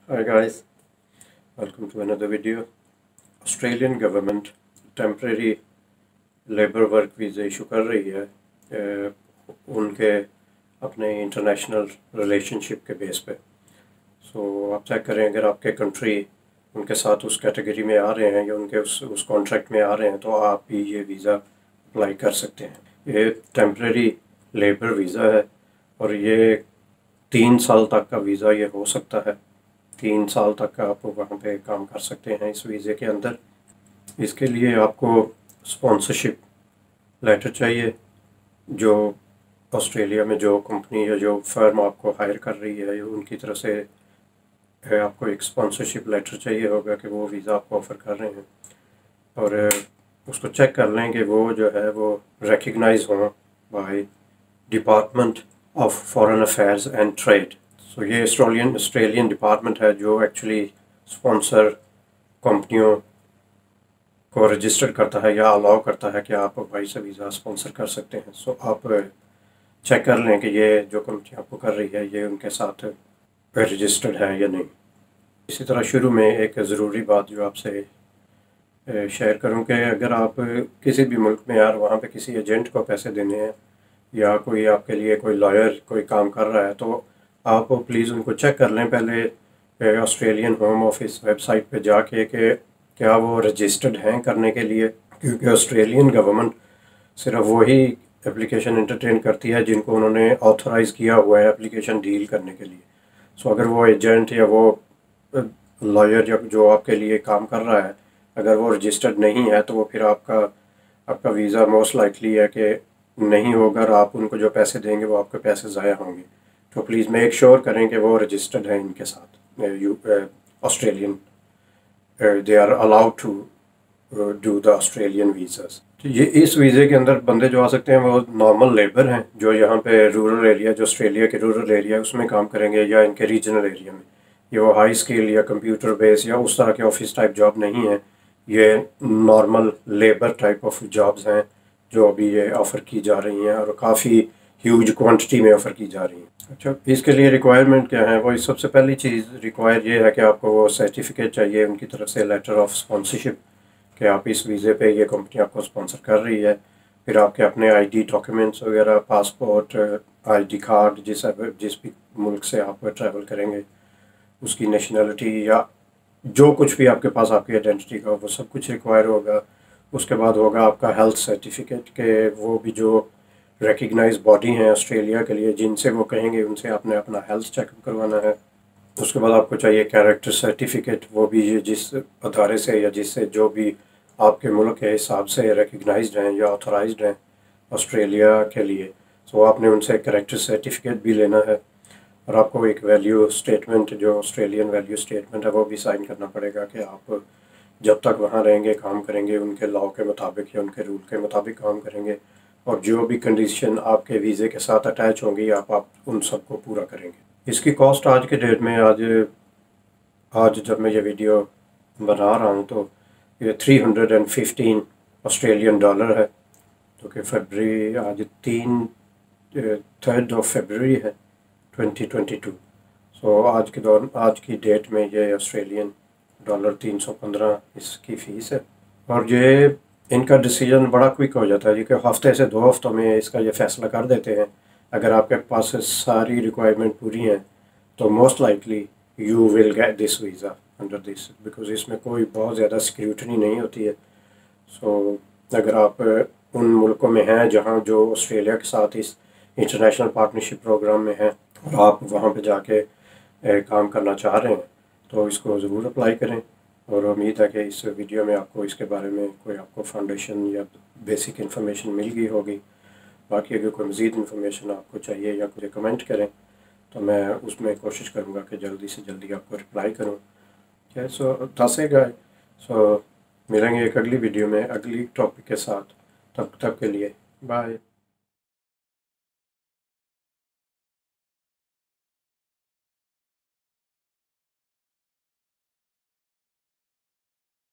Hi guys, welcome to another video. Australian government temporary labour work visa issue कर रही है उनके अपने इंटरनेशनल रिलेशनशिप के बेस पे। आप चेक करें, अगर आपके कंट्री उनके साथ उस कैटेगरी में आ रहे हैं या उनके उस कॉन्ट्रैक्ट में आ रहे हैं तो आप भी ये वीज़ा अप्लाई कर सकते हैं। ये टेम्परेरी लेबर वीज़ा है और ये 3 साल तक का वीज़ा ये हो सकता है। 3 साल तक आप वहाँ पे काम कर सकते हैं इस वीज़े के अंदर। इसके लिए आपको स्पॉन्सरशिप लेटर चाहिए। जो ऑस्ट्रेलिया में जो कंपनी या जो फर्म आपको हायर कर रही है उनकी तरफ से आपको एक स्पॉन्सरशिप लेटर चाहिए होगा कि वो वीज़ा आपको ऑफ़र कर रहे हैं, और उसको चेक कर लें कि वो जो है वो रिकग्नाइज हों by department of foreign affairs and trade. ये ऑस्ट्रेलियन डिपार्टमेंट है जो एक्चुअली स्पॉन्सर कंपनियों को रजिस्टर करता है या अलाउ करता है कि आप भाई से वीज़ा स्पॉन्सर कर सकते हैं। आप चेक कर लें कि ये जो कंपनी आपको कर रही है ये उनके साथ रजिस्टर्ड है या नहीं। इसी तरह शुरू में एक ज़रूरी बात जो आपसे शेयर करूं कि अगर आप किसी भी मुल्क में यार वहाँ पे किसी एजेंट को पैसे देने हैं या कोई आपके लिए कोई लॉयर कोई काम कर रहा है तो आप प्लीज़ उनको चेक कर लें पहले ऑस्ट्रेलियन होम ऑफिस वेबसाइट पे जाके कि क्या वो रजिस्टर्ड हैं करने के लिए, क्योंकि ऑस्ट्रेलियन गवर्नमेंट सिर्फ वही एप्लीकेशन एंटरटेन करती है जिनको उन्होंने ऑथराइज़ किया हुआ है एप्लीकेशन डील करने के लिए। अगर वो एजेंट या वो लॉयर या जो आपके लिए काम कर रहा है अगर वो रजिस्टर्ड नहीं है तो वो फिर आपका वीज़ा मोस्ट लाइकली है कि नहीं होगा और आप उनको जो पैसे देंगे वो आपके पैसे ज़ाया होंगे। तो प्लीज़ मेक श्योर करें कि वो रजिस्टर्ड है इनके साथ Australian, they are allowed to do the Australian visas. तो ये इस वीज़े के अंदर बंदे जो आ सकते हैं वो नॉर्मल लेबर हैं जो यहाँ पे रूरल एरिया, जो ऑस्ट्रेलिया के रूरल एरिया उसमें काम करेंगे या इनके रीजनल एरिया में। ये वो हाई स्किल या कंप्यूटर बेस या उस तरह के ऑफिस टाइप जॉब नहीं है, ये normal labour type of jobs हैं जो अभी ये ऑफ़र की जा रही हैं और काफ़ी ह्यूज क्वांटिटी में ऑफ़र की जा रही हैं। अच्छा, इसके लिए रिक्वायरमेंट क्या है? वो सबसे पहली चीज़ रिक्वायर ये है कि आपको वो सर्टिफिकेट चाहिए उनकी तरफ से, लेटर ऑफ स्पॉन्सरशिप, कि आप इस वीज़े पे ये कंपनी आपको स्पॉन्सर कर रही है। फिर आपके अपने आईडी डॉक्यूमेंट्स वगैरह, पासपोर्ट, आईडी कार्ड, जिस भी मुल्क से आप ट्रैवल करेंगे उसकी नेशनलिटी या जो कुछ भी आपके पास आपकी आइडेंटिटी का वो सब कुछ रिक्वायर होगा। उसके बाद होगा आपका हेल्थ सर्टिफिकेट के वो भी जो रिकग्नाइज बॉडी हैं ऑस्ट्रेलिया के लिए जिनसे वो कहेंगे उनसे आपने अपना हेल्थ चेकअप करवाना है। उसके बाद आपको चाहिए कैरेक्टर सर्टिफिकेट, वो भी जिस अदारे से या जिससे जो भी आपके मुल्क के हिसाब से रिकग्नाइज्ड हैं या ऑथराइज्ड हैं ऑस्ट्रेलिया के लिए, तो आपने उनसे कैरेक्टर सर्टिफिकेट भी लेना है। और आपको एक वैल्यू स्टेटमेंट, जो ऑस्ट्रेलियन वैल्यू स्टेटमेंट है, वो भी साइन करना पड़ेगा कि आप जब तक वहाँ रहेंगे काम करेंगे उनके लॉ के मुताबिक या उनके रूल के मुताबिक काम करेंगे और जो भी कंडीशन आपके वीज़े के साथ अटैच होंगी आप उन सबको पूरा करेंगे। इसकी कॉस्ट आज के डेट में आज जब मैं ये वीडियो बना रहा हूँ तो ये 315 ऑस्ट्रेलियन डॉलर है, जो कि फरवरी आज 3 फरवरी है 2022। आज की डेट में ये ऑस्ट्रेलियन डॉलर 315 इसकी फ़ीस है। और ये इनका डिसीजन बड़ा क्विक हो जाता है क्योंकि हफ्ते से 2 हफ्तों में इसका ये फ़ैसला कर देते हैं। अगर आपके पास सारी रिक्वायरमेंट पूरी हैं तो most likely you will get this visa under this, because इसमें कोई बहुत ज़्यादा सिक्योरिटी नहीं होती है। अगर आप उन मुल्कों में हैं जहाँ जो ऑस्ट्रेलिया के साथ इस इंटरनेशनल पार्टनरशिप प्रोग्राम में हैं और आप वहाँ पे जाके काम करना चाह रहे हैं तो इसको ज़रूर अप्लाई करें। और उम्मीद है कि इस वीडियो में आपको इसके बारे में कोई आपको फाउंडेशन या बेसिक इन्फॉर्मेशन मिल गई होगी। बाकी अगर कोई मज़ीद इन्फॉर्मेशन आपको चाहिए या मुझे कमेंट करें तो मैं उसमें कोशिश करूँगा कि जल्दी से जल्दी आपको रिप्लाई करूँ। मिलेंगे एक अगली वीडियो में अगली टॉपिक के साथ। तब तक के लिए बाय।